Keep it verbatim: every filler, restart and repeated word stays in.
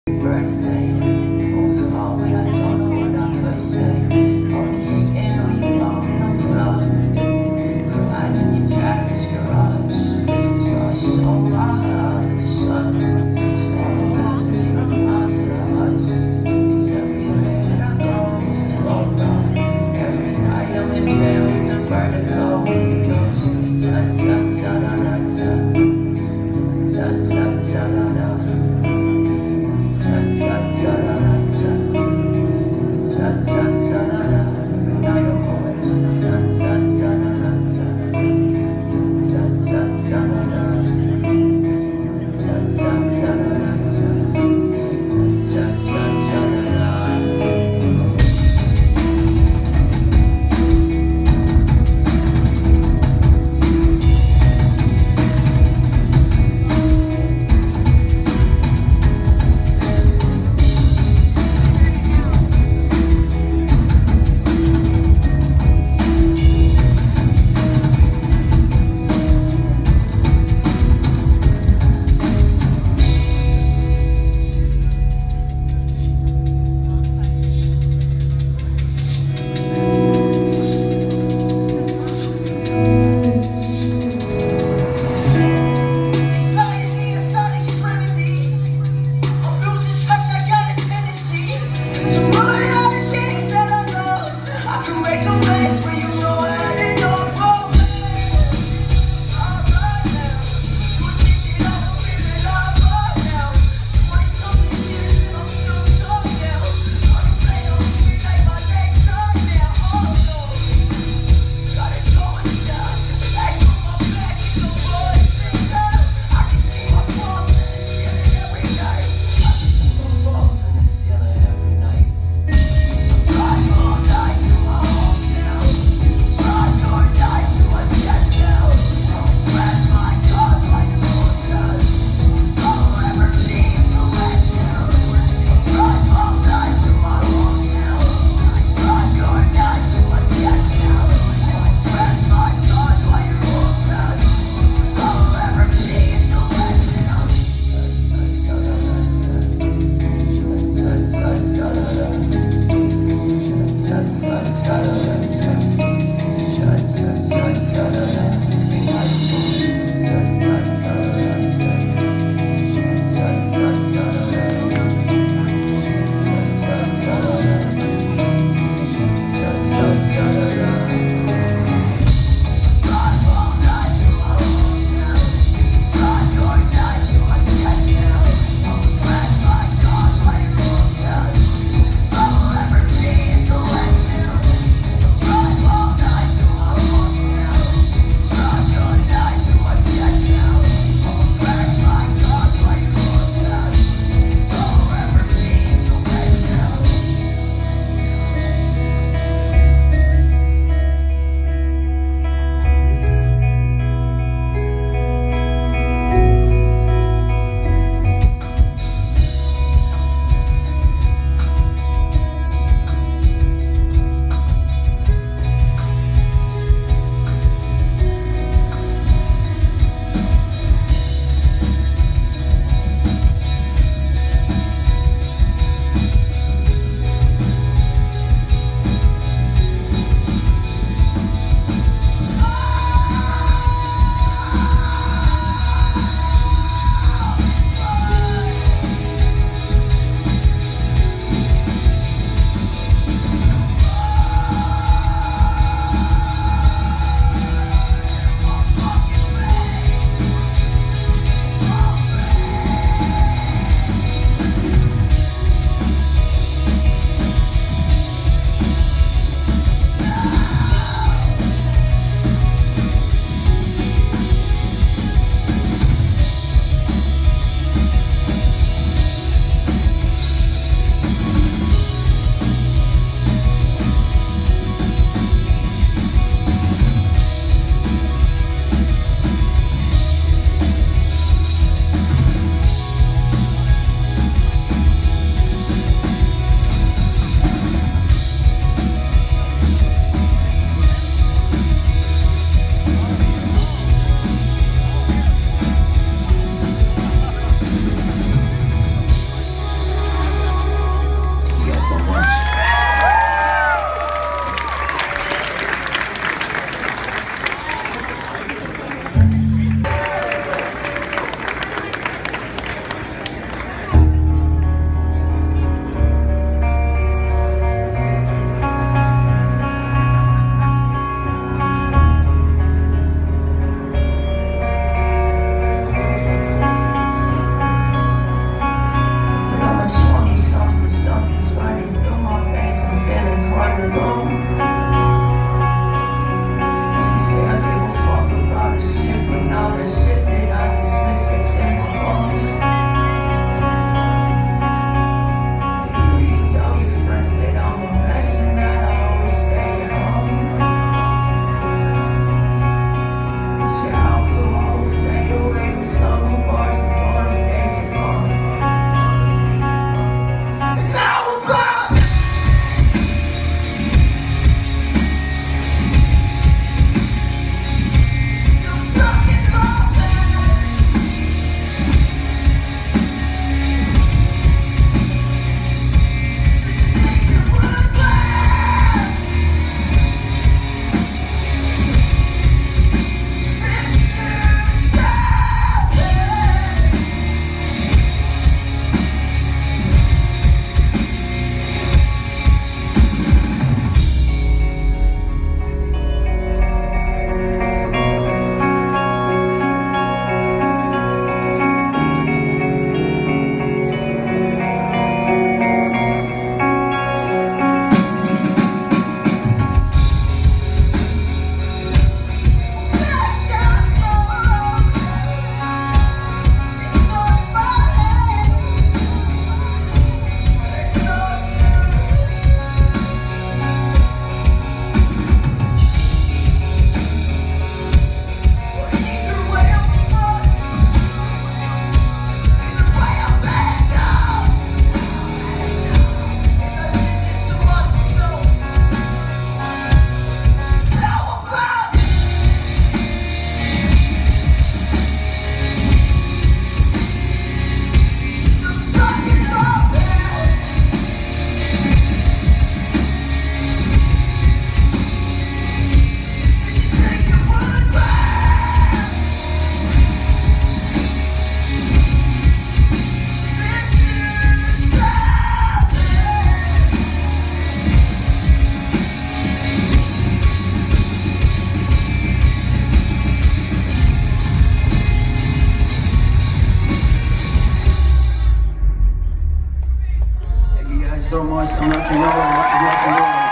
Birthday, on call when I don't know what I could say. Only skin, only bone, and I'm flawed. Crying in your parents' garage. So I sold my heart and sun. So I don't have to be reminded of us. Cause everywhere that I go is a photo. Every night I'm in bed with the vertigo. It goes ta ta ta da da ta. Ta ta ta da da. Ta ta ta da da ta. Ta ta ta da da. Every night I'm going to the ta ta ta da da ta. Ta ta ta da da. Ta ta ta da da ta. Ta ta ta da da. so much. I'm Nothing Noah. This is Nothing Noah.